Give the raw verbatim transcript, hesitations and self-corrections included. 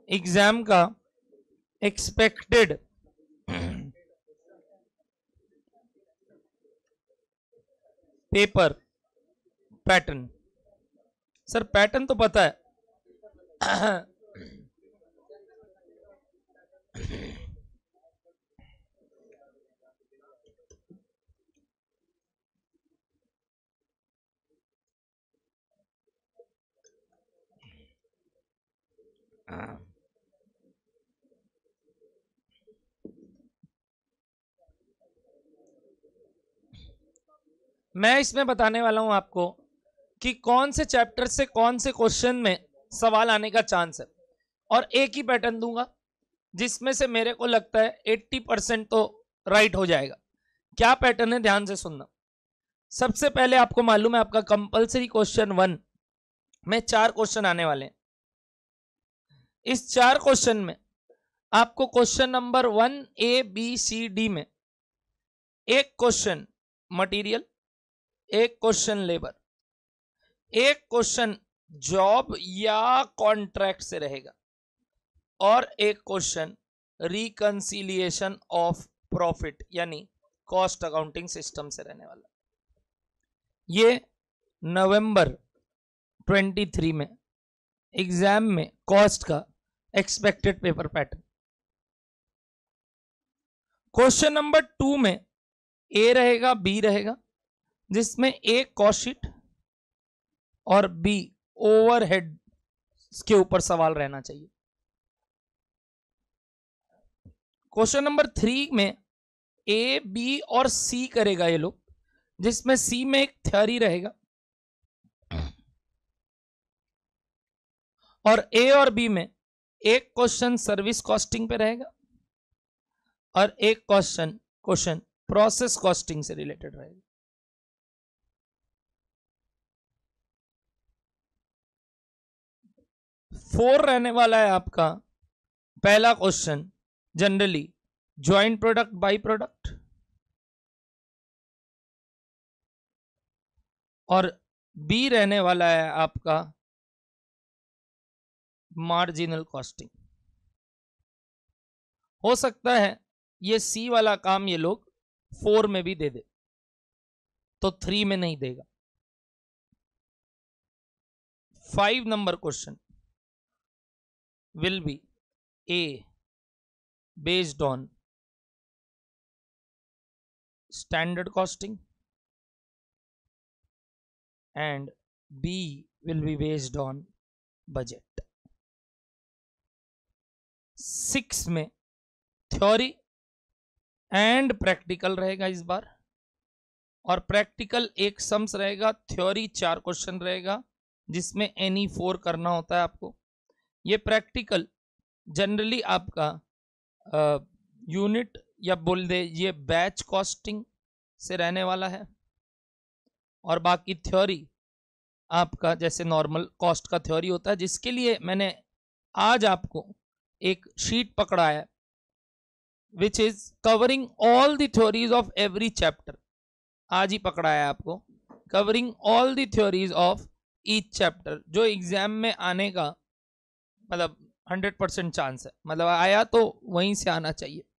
Exam का expected paper pattern. Sir pattern तो पता है मैं इसमें बताने वाला हूं आपको कि कौन से चैप्टर से कौन से क्वेश्चन में सवाल आने का चांस है, और एक ही पैटर्न दूंगा जिसमें से मेरे को लगता है अस्सी परसेंट तो राइट हो जाएगा। क्या पैटर्न है ध्यान से सुनना। सबसे पहले आपको मालूम है आपका कंपलसरी क्वेश्चन वन में चार क्वेश्चन आने वाले हैं। इस चार क्वेश्चन में आपको question number one A B C D में एक क्वेश्चन मटेरियल, एक क्वेश्चन लेबर, एक क्वेश्चन जॉब या कॉन्ट्रैक्ट से रहेगा, और एक क्वेश्चन रिकंसिलिएशन ऑफ प्रॉफिट यानी कॉस्ट अकाउंटिंग सिस्टम से रहने वाला। ये नवंबर तेईस में एग्जाम में कॉस्ट का expected paper pattern. Question number two में ए रहेगा, बी रहेगा, जिसमें ए कॉस्ट शीट और बी ओवरहेड के ऊपर सवाल रहना चाहिए। क्वेश्चन नंबर थ्री में ए बी और सी करेगा ये लोग, जिसमें सी में एक थ्योरी रहेगा और ए और बी में एक क्वेश्चन सर्विस कॉस्टिंग पे रहेगा और एक क्वेश्चन क्वेश्चन प्रोसेस कॉस्टिंग से रिलेटेड रहेगा। फोर रहने वाला है आपका पहला question generally joint product by product, और बी रहने वाला है आपका मार्जिनल कॉस्टिंग। हो सकता है ये सी वाला काम ये लोग फोर में भी दे दे, तो थ्री में नहीं देगा। Five number question will be a based on standard costing and B will be based on budget। Six में थ्योरी एंड प्रैक्टिकल रहेगा इस बार, और प्रैक्टिकल एक सम्स रहेगा, थ्योरी चार क्वेश्चन रहेगा जिसमें एनी फोर करना होता है आपको। ये प्रैक्टिकल जनरली आपका यूनिट uh, या बोल दे ये बैच कॉस्टिंग से रहने वाला है, और बाकी थ्योरी आपका जैसे नॉर्मल कॉस्ट का थ्योरी होता है, जिसके लिए मैंने आज आपको एक शीट पकड़ा है which is covering all the theories of every chapter. आज ही पकड़ा है आपको, covering all the theories of each chapter, जो एग्जाम में आने का मतलब हंड्रेड परसेंट चांस है, मतलब आया तो वहीं से आना चाहिए।